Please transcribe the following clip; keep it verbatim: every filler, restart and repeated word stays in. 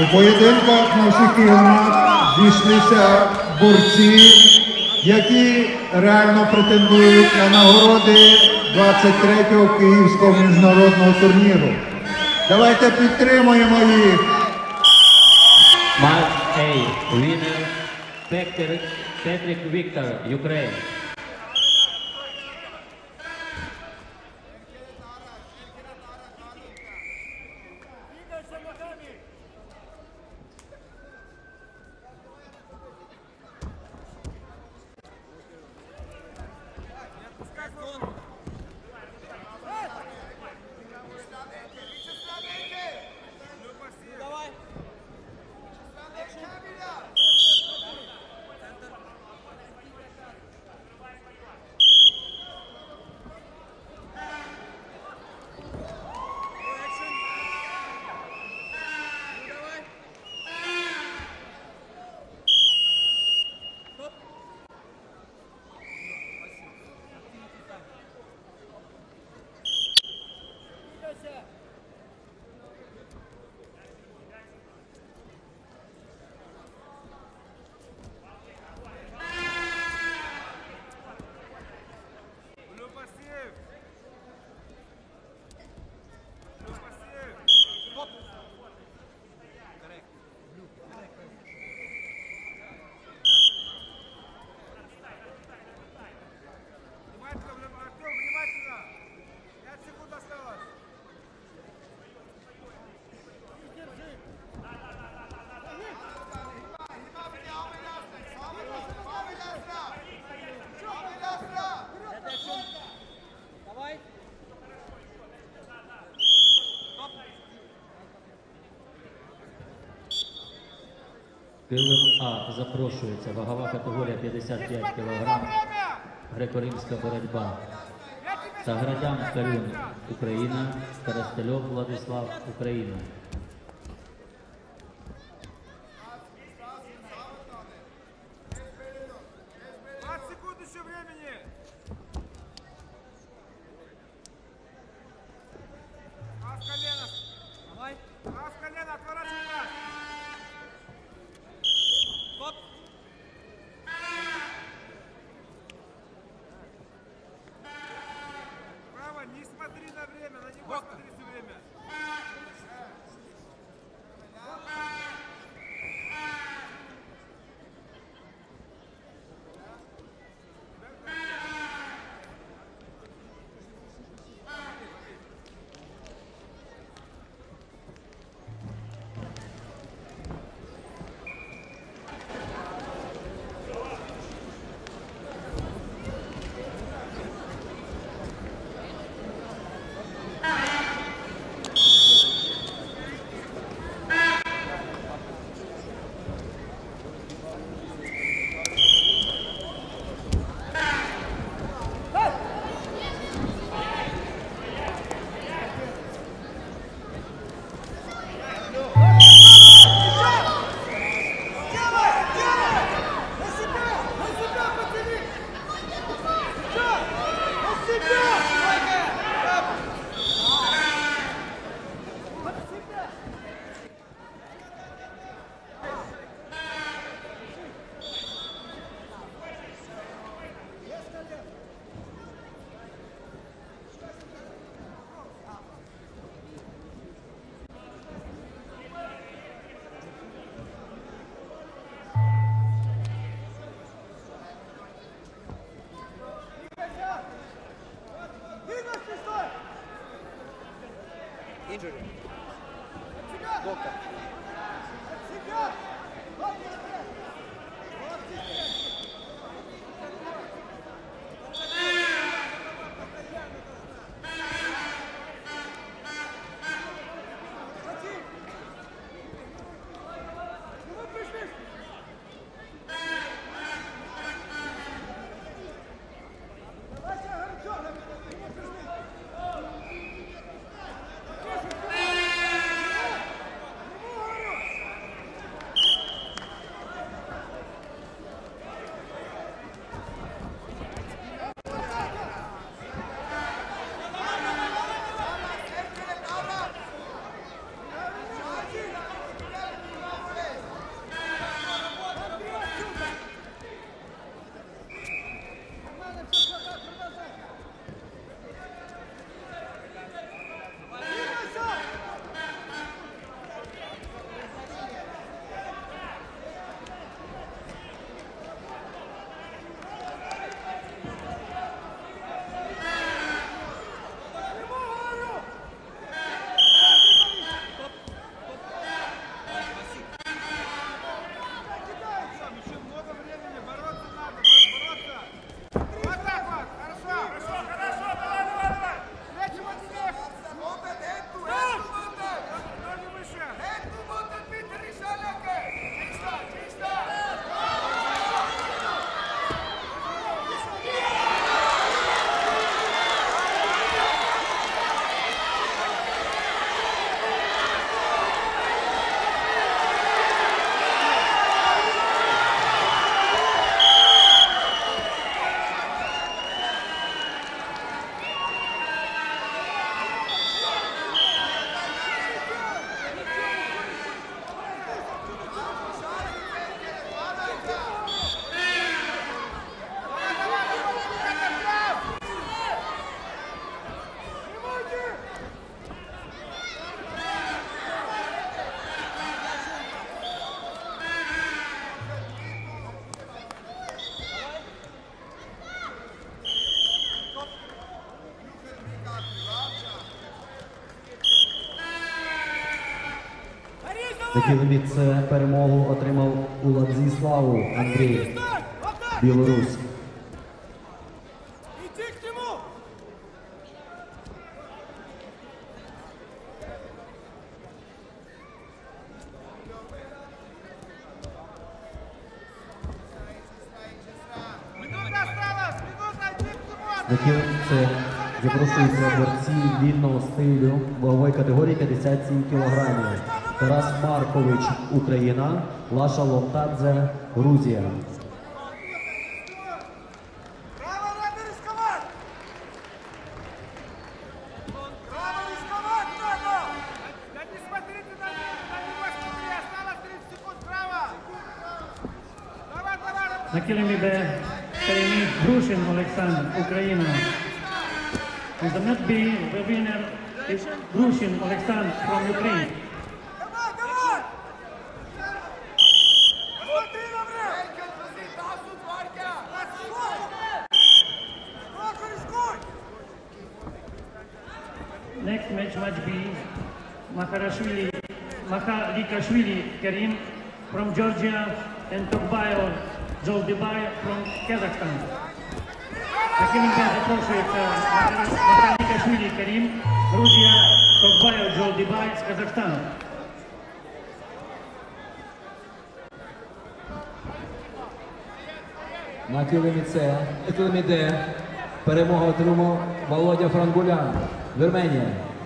У поєдинках на всіх іграх зійшлися борці, які реально претендують на нагороди двадцять третього Київського міжнародного турніру. Давайте підтримуємо їх. Match A, winner Patrick, Patrick Victor, Ukraine. Килим А запрошується. Вагова категорія п'ятдесят п'ять кілограм. Греко-римська боротьба. Саградян Карюн, Україна. Коростельов Владислав, Україна. Не смотри на время, на него смотри все время. Injury. Doctor. Yes, На килимі С перемогу отримав Уладзіславу Андрій, Білорусь. Иди к нему! Минута осталась! Минута! Иди к нему! На килимі С запрошуються борці вільного стилю вагової категорії п'ятдесят сім кілограмів. Тарас Маркович, Україна, Лаша Лонтадзе, Грузія. Право надо рисковать! Право рисковать надо! Да не смотрите на него, на него смотри! Осталось тридцать секунд, право! Давай, давай! На килимі Б переміг Грушин Олександр, Україна. And the net B, the winner is Grushin Alexander from Ukraine. Давай, давай! Смотри на время! Сколько рискуй! Next match, match B, Maharashvili, Mahalikashvili Karim from Georgia and Tokbayo Joldibay from Kazakhstan. На килимі Б запрошується Махалікашвілі Карім, Грузія, Токбаєв Джолдібай з Казахстану. На килимі С, на килимі Д перемогу отримав Володя Франгулян, Вірменія.